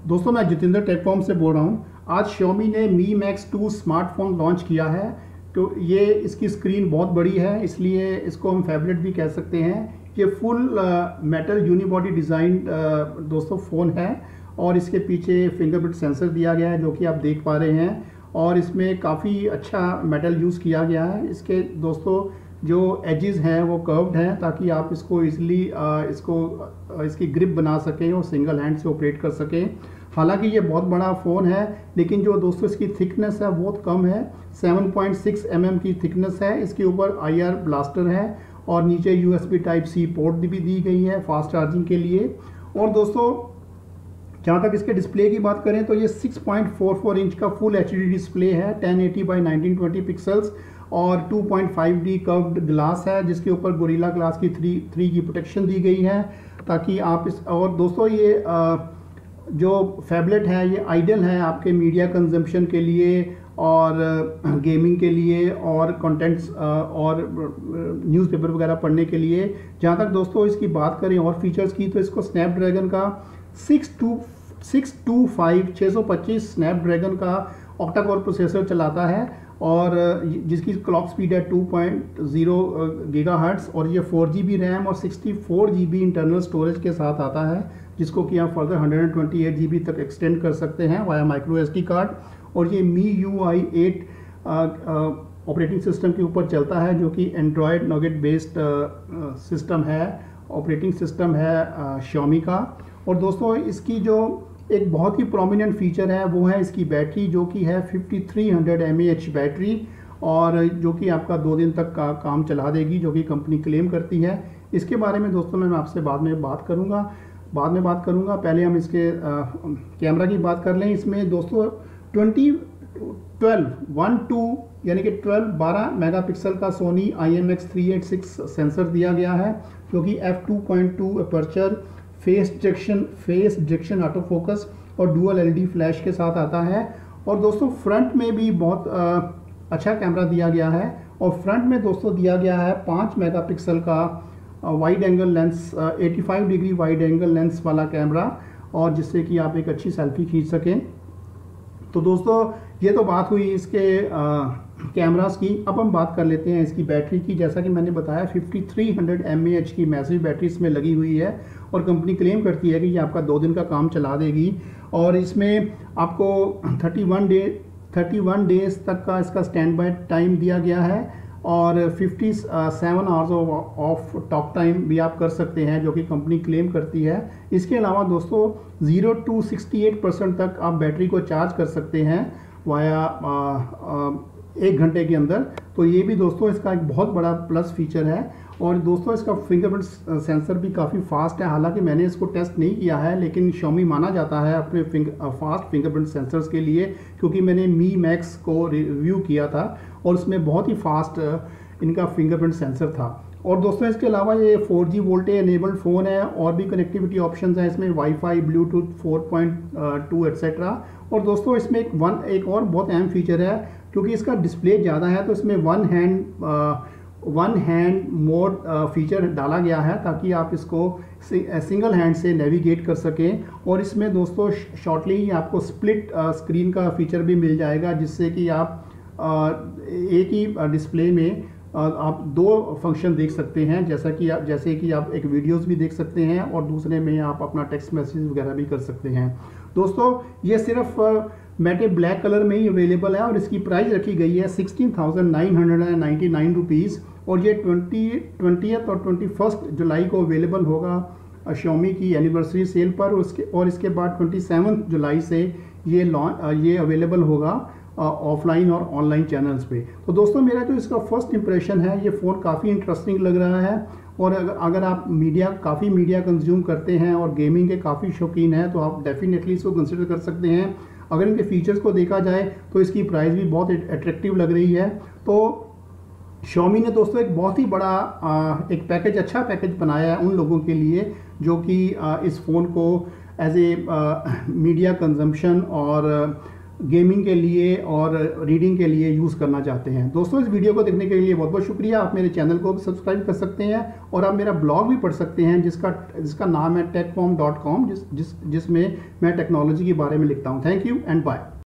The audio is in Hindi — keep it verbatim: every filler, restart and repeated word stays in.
दोस्तों मैं जितेंद्र टेकफॉर्म से बोल रहा हूँ। आज Xiaomi ने Mi Max two smartphone launch किया है। तो ये इसकी स्क्रीन बहुत बड़ी है, इसलिए इसको हम फैबलेट भी कह सकते हैं। ये फुल मेटल यूनिबॉडी डिज़ाइन दोस्तों फ़ोन है और इसके पीछे फिंगरप्रिंट सेंसर दिया गया है जो कि आप देख पा रहे हैं। और इसमें काफ़ी अच्छा मेटल यूज़ किया गया है। इसके दोस्तों जो एजेस हैं वो कर्व्ड हैं ताकि आप इसको इजीली इसको इसकी ग्रिप बना सकें और सिंगल हैंड से ऑपरेट कर सकें। हालांकि ये बहुत बड़ा फ़ोन है, लेकिन जो दोस्तों इसकी थिकनेस है बहुत कम है। Seven point six m m की थिकनेस है। इसके ऊपर आई आर ब्लास्टर है और नीचे U S B type C port भी दी गई है फास्ट चार्जिंग के लिए। और दोस्तों जहाँ तक इसके डिस्प्ले की बात करें तो ये six point four four inch का फुल एच डी डिस्प्ले है, ten eighty by nineteen twenty pixels और two point five D curved glass है जिसके ऊपर गोरिल्ला ग्लास की थ्री थ्री की प्रोटेक्शन दी गई है ताकि आप इस। और दोस्तों ये आ, जो फैबलेट है ये आइडियल है आपके मीडिया कंजम्पशन के लिए और गेमिंग के लिए और कंटेंट्स और न्यूज़पेपर वगैरह पढ़ने के लिए। जहाँ तक दोस्तों इसकी बात करें और फीचर्स की तो इसको स्नैपड्रैगन का six two six two five छः सौ पच्चीस स्नैपड्रैगन का ऑक्टा कोर प्रोसेसर चलाता है और जिसकी क्लॉक स्पीड है टू पॉइंट ज़ीरो गीगाहर्ट्ज़ और ये फोर जी बी रैम और sixty four G B internal storage के साथ आता है जिसको कि आप further one twenty eight G B तक एक्सटेंड कर सकते हैं via micro S D card. और ये Mi U I eight operating system के ऊपर चलता है जो कि एंड्रॉयड नोगेट बेस्ड सिस्टम है, ऑपरेटिंग सिस्टम है Xiaomi का। और दोस्तों इसकी जो एक बहुत ही प्रोमिनेंट फीचर है वो है इसकी बैटरी जो कि है fifty three hundred m A H battery और जो कि आपका दो दिन तक का काम चला देगी जो कि कंपनी क्लेम करती है। इसके बारे में दोस्तों मैं आपसे बाद में बात करूंगा बाद में बात करूंगा पहले हम इसके आ, कैमरा की बात कर लें। इसमें दोस्तों ट्वेंटी ट्वेल्व वन टू यानी कि ट्वेल्व बारह मेगापिक्सल का Sony I M X three eight six sensor दिया गया है जो कि F two point two aperture, face detection face detection auto focus और dual L E D flash के साथ आता है। और दोस्तों फ्रंट में भी बहुत आ, अच्छा कैमरा दिया गया है और फ्रंट में दोस्तों दिया गया है पाँच मेगापिक्सल का wide angle lens, eighty five degree wide angle lens वाला कैमरा और जिससे कि आप एक अच्छी सेल्फी खींच सकें। तो दोस्तों ये तो बात हुई इसके कैमरास की। अब हम बात कर लेते हैं इसकी बैटरी की। जैसा कि मैंने बताया fifty three hundred m A H की मैसिव बैटरी इसमें लगी हुई है और कंपनी क्लेम करती है कि ये आपका दो दिन का काम चला देगी। और इसमें आपको thirty one day thirty one days तक का इसका स्टैंड बाय टाइम दिया गया है और fifty seven hours of talk time भी आप कर सकते हैं जो कि कंपनी क्लेम करती है। इसके अलावा दोस्तों zero two sixty eight percent तक आप बैटरी को चार्ज कर सकते हैं वाया एक घंटे के अंदर। तो ये भी दोस्तों इसका एक बहुत बड़ा प्लस फीचर है। और दोस्तों इसका फिंगरप्रिंट सेंसर भी काफ़ी फास्ट है। हालांकि मैंने इसको टेस्ट नहीं किया है लेकिन Xiaomi माना जाता है अपने फिंग, फास्ट फिंगरप्रिंट सेंसर्स के लिए क्योंकि मैंने Mi Max को रिव्यू किया था और उसमें बहुत ही फास्ट इनका फिंगरप्रिंट सेंसर था। और दोस्तों इसके अलावा ये four G VoLTE enabled phone है और भी कनेक्टिविटी ऑप्शंस हैं इसमें, wifi, Bluetooth four point two etcetera. और दोस्तों इसमें एक वन एक और बहुत अहम फीचर है क्योंकि इसका डिस्प्ले ज़्यादा है तो इसमें one hand one hand mode feature डाला गया है ताकि आप इसको सिंगल हैंड से नेविगेट कर सकें। और इसमें दोस्तों शॉर्टली ही आपको स्प्लिट स्क्रीन का फीचर भी मिल जाएगा जिससे कि आप एक ही डिस्प्ले में आप दो फंक्शन देख सकते हैं, जैसा कि आप जैसे कि आप एक वीडियोस भी देख सकते हैं और दूसरे में आप अपना टेक्स्ट मैसेज वगैरह भी कर सकते हैं। दोस्तों ये सिर्फ मैटे ब्लैक कलर में ही अवेलेबल है और इसकी प्राइस रखी गई है sixteen thousand nine hundred and ninety nine rupees और ये ट्वेंटी ट्वेंटियथ और ट्वेंटी फर्स्ट जुलाई को अवेलेबल होगा Xiaomi की एनिवर्सरी सेल पर। उसके और इसके बाद ट्वेंटी सेवन जुलाई से ये लॉन्च ये अवेलेबल होगा ऑफलाइन और ऑनलाइन चैनल्स पे। तो दोस्तों मेरा जो इसका फर्स्ट इंप्रेशन है ये फ़ोन काफ़ी इंटरेस्टिंग लग रहा है और अगर अगर आप मीडिया काफ़ी मीडिया कंज्यूम करते हैं और गेमिंग के काफ़ी शौकीन हैं तो आप डेफिनेटली इसको कंसिडर कर सकते हैं। अगर इनके फीचर्स को देखा जाए तो इसकी प्राइस भी बहुत अट्रैक्टिव लग रही है। तो Xiaomi ने दोस्तों एक बहुत ही बड़ा आ, एक पैकेज अच्छा पैकेज बनाया है उन लोगों के लिए जो कि इस फ़ोन को एज ए मीडिया कंजम्पशन और गेमिंग के लिए और रीडिंग के लिए यूज़ करना चाहते हैं। दोस्तों, इस वीडियो को देखने के लिए बहुत बहुत शुक्रिया। आप मेरे चैनल को भी सब्सक्राइब कर सकते हैं और आप मेरा ब्लॉग भी पढ़ सकते हैं जिसका जिसका नाम है टेक फॉर्म डॉट कॉम, जिस जिस जिसमें मैं टेक्नोलॉजी के बारे में लिखता हूँ। Thank you and bye.